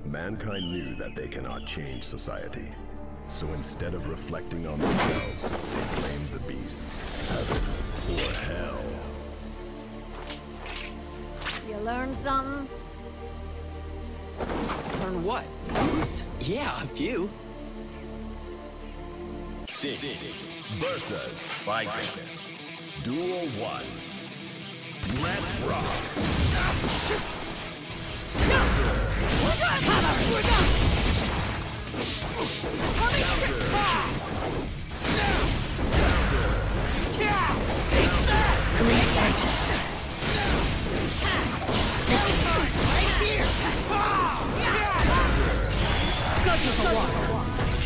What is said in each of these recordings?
Mankind knew that they cannot change society. So instead of reflecting on themselves, they blamed the beasts, heaven or hell. You learn something? Learn what? Moves? Yeah, a few. Six versus Viking. Duel 1. Let's rock. Great light. Right here! Go to the wall.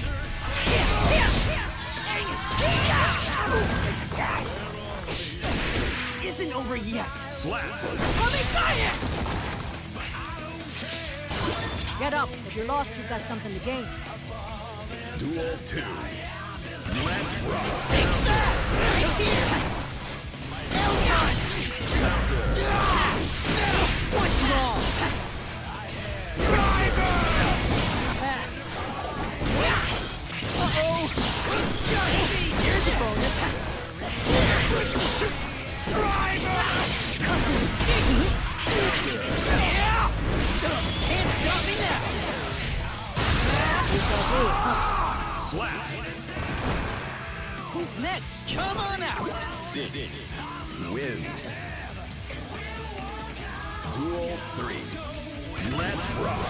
This isn't over yet! Slap. Get up. If you're lost, you've got something to gain. Duel 2. Let's rock. Take that! Right here! What's wrong? Uh-oh! Here's a bonus! Can't stop me now! Slap. Who's next? Come on out! Six wins. Duel 3. Let's rock.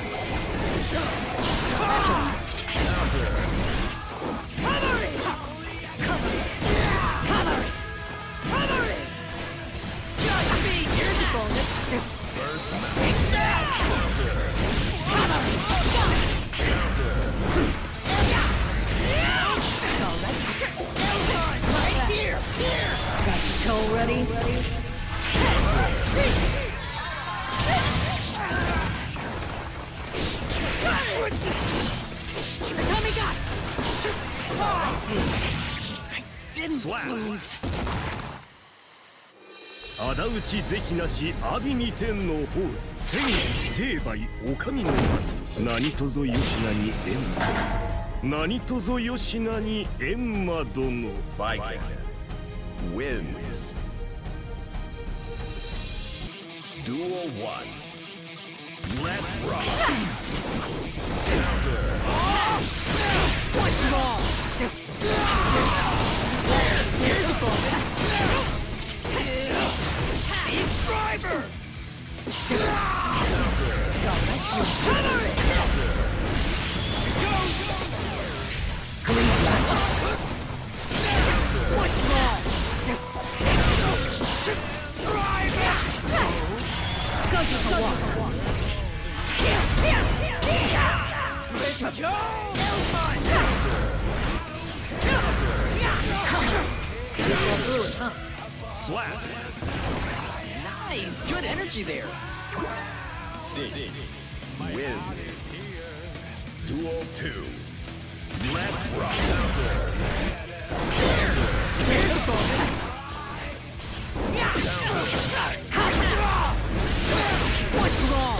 Got me! Here's a bonus! First match. Take that! It's all right. Right here! Got your toe ready? Tommy got! I didn't Slap. lose. 仇討ち是非なし阿鼻二天のホース千成敗お上の数何とぞ吉名に閻魔何とぞ吉名に閻魔殿 Viking wins. Duel 1. Let's rock. What's wrong? Here's a bonus. He's driver! What's wrong? Go to the wall. Ready to go! Slap. Nice! Good energy there! Six wins. Duel 2. Let's rock. Here's a bonus! What's wrong?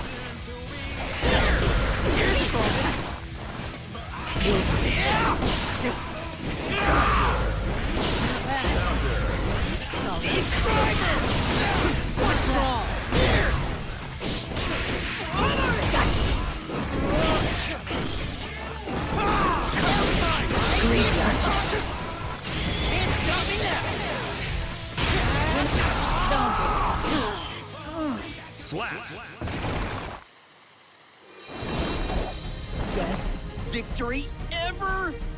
Here's a bonus! Heels on his What's wrong? Can't stop me now! Slap. Best victory ever!